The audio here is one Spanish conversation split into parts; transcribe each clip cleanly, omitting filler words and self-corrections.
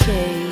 escape.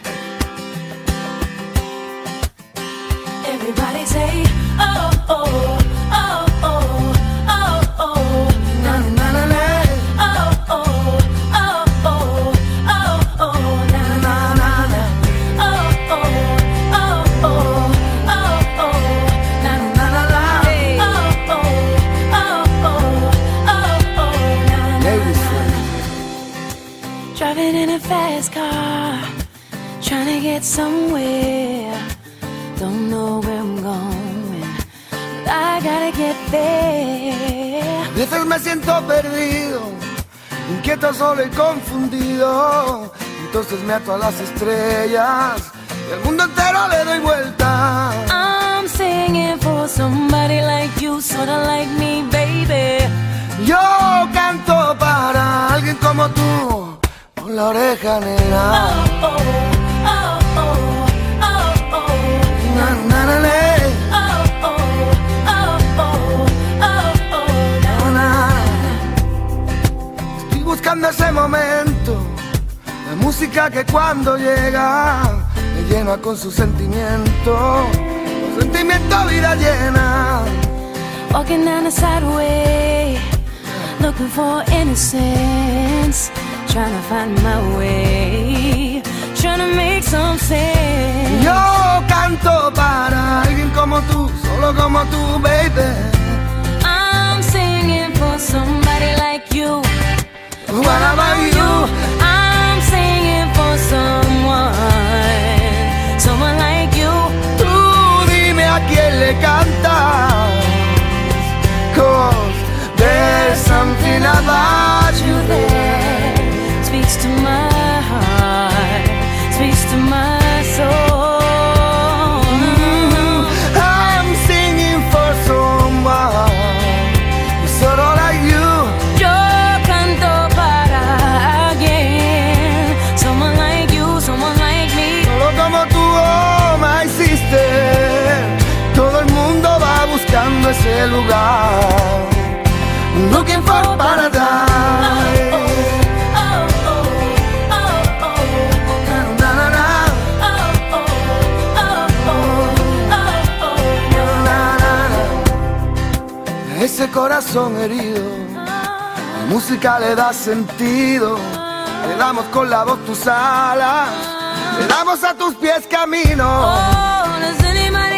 Everybody say, oh, oh, oh, oh, oh, oh, na na na na, oh, oh, oh, oh, oh, oh, na na na na, oh, oh, oh, oh, oh, oh, na na na na, oh, oh, oh, oh, oh, oh, na na na. Driving in a fast car, trying to get somewhere. Don't know where I'm going, but I gotta get there. A veces me siento perdido, inquieto, solo y confundido. Entonces me ato a las estrellas y al mundo entero le doy vuelta. I'm singing for somebody like you, sorta like me, baby. Yo canto para alguien como tú, con la oreja negra. Oh, oh, oh, oh, oh, oh. Na, na, na, na. Oh, oh, oh, oh, oh, oh, na, na. Estoy buscando ese momento, la música que cuando llega me llena con su sentimiento, vida llena. Walking down the sideway, looking for innocence, trying to find my way, trying to make some sense. Yo canto para alguien como tú, solo como tú, baby. I'm singing for somebody like you. What about you? I'm singing for someone like you. Tú dime a quién le cantas, 'cause there's something about you there. Speaks to my heart, speaks to my soul. I'm singing for someone solo like you. Yo canto para alguien, someone like you, someone like me. Solo como tú, oh my sister. Todo el mundo va buscando ese lugar, looking for paradise. Ese corazón herido, la música le da sentido. Le damos con la voz tus alas, le damos a tus pies camino. Oh, does anybody